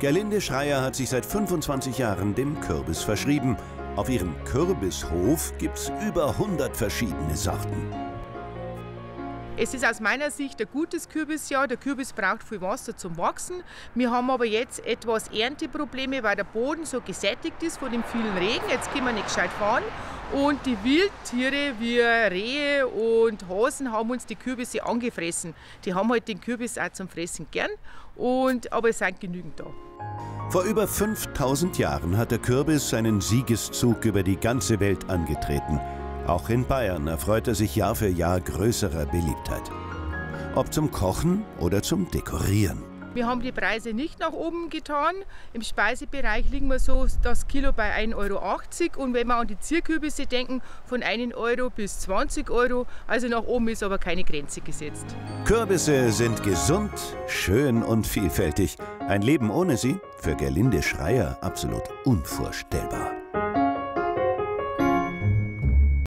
Gerlinde Schreier hat sich seit 25 Jahren dem Kürbis verschrieben. Auf ihrem Kürbishof gibt's über 100 verschiedene Sorten. Es ist aus meiner Sicht ein gutes Kürbisjahr. Der Kürbis braucht viel Wasser zum Wachsen. Wir haben aber jetzt etwas Ernteprobleme, weil der Boden so gesättigt ist von dem vielen Regen. Jetzt können wir nicht gescheit fahren. Und die Wildtiere wie Rehe und Hasen haben uns die Kürbisse angefressen. Die haben halt den Kürbis auch zum Fressen gern, aber es sind genügend da. Vor über 5000 Jahren hat der Kürbis seinen Siegeszug über die ganze Welt angetreten. Auch in Bayern erfreut er sich Jahr für Jahr größerer Beliebtheit. Ob zum Kochen oder zum Dekorieren. Wir haben die Preise nicht nach oben getan. Im Speisebereich liegen wir so das Kilo bei 1,80 € und wenn wir an die Zierkürbisse denken, von 1 € bis 20 €. Also nach oben ist aber keine Grenze gesetzt. Kürbisse sind gesund, schön und vielfältig. Ein Leben ohne sie für Gerlinde Schreier absolut unvorstellbar.